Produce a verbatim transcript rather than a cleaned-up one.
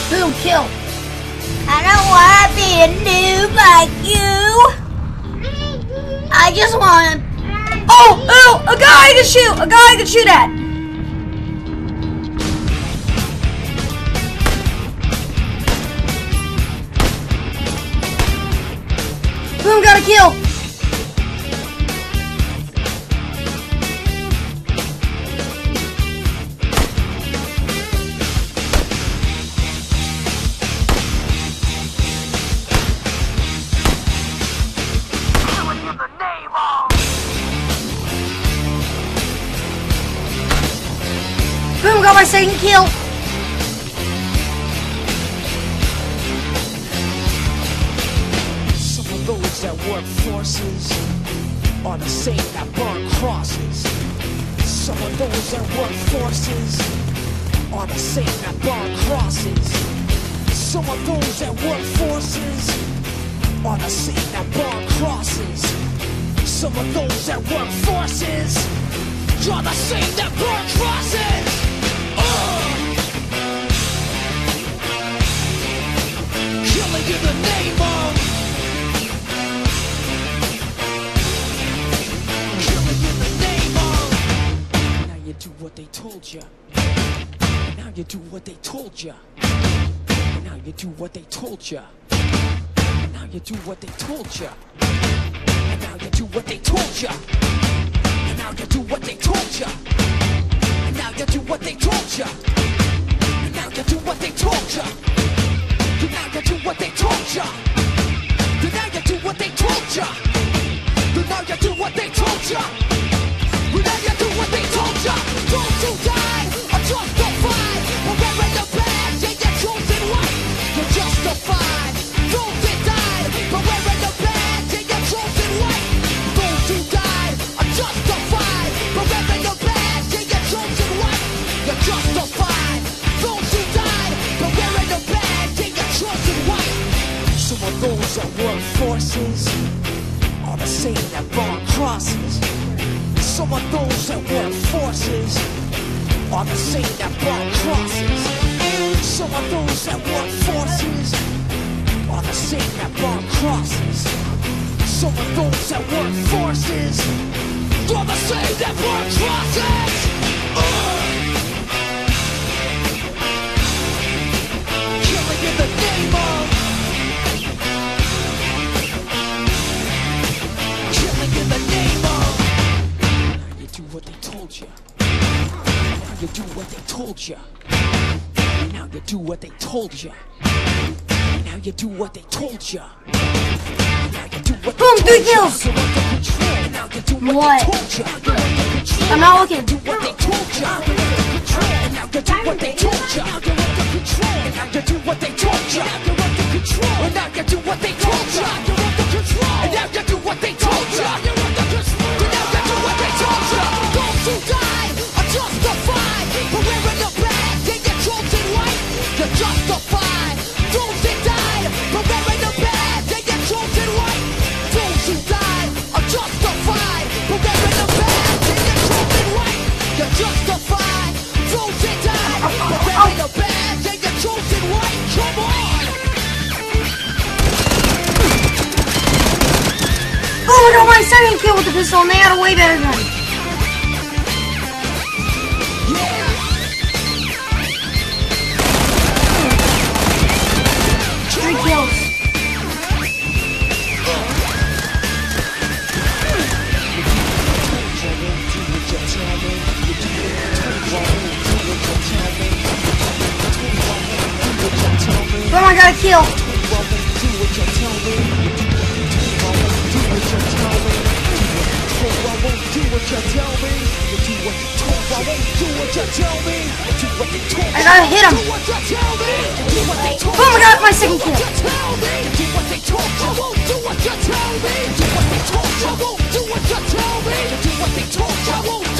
Boom, kill. I don't want to be a noob like you. I just want to... Oh, oh, a guy I can shoot. A guy I can shoot at. Boom, got a kill. Boom, got my second kill. Some of those that work forces are the same that burn crosses. Some of those that work forces are the same that burn crosses. Some of those that work forces are the same that burn crosses. Some of those that work forces are the same that burn crosses. Killing in the name of, killing in the name of. Now you do what they told you. Now you do what they told you. Now you do what they told you. Now you do what they told you. And now you do what they told you. And now you do what they told you. And now you do what they told you. And now you do what they told you. You now you do what they told ya. You now you do what they told ya. You now you do what they told ya. You now you do what they told ya. Those who died are justified. We're wearing the badge and you're chosen white. You're justified. Those that died are wearing the badge and you're chosen white. Those who died are justified. We're wearing the badge and you're chosen white. You're justified. Those who died are wearing the badge and you're chosen white. Some of those that work forces are the same that burn crosses. Some of those that work forces are the same that burn crosses. Some of those that work forces are the same that burn crosses. Some of those that work forces are the same that burn crosses. Uh! Killing in the name of, killing in the name of. Now you do what they told you. Now you do what they told you. Now you do what they told you. Now you do what they told you. Now you do what they Boom, three told kills. you. Now you do what What? they told you. I'm not looking. Do what they told you. And now you do what they told you. And now you do what they told you. And now you do what they told you. And now you do what they told you. And now you do what they told you. Those who died are justified. For wearing the badge and you're chosen white. You're justified. Those that died for wearing the badge and you're chosen white. Those who died are justified. For wearing the badge and you're chosen white. You're justified. Those that died for wearing the badge and you're chosen white. Come on. Oh, I got my second kill with the pistol and they had a way better gun. Yeah. Three kills. Boom, I got a kill. I gotta hit him. Boom, I got my second kill. Do what they told you.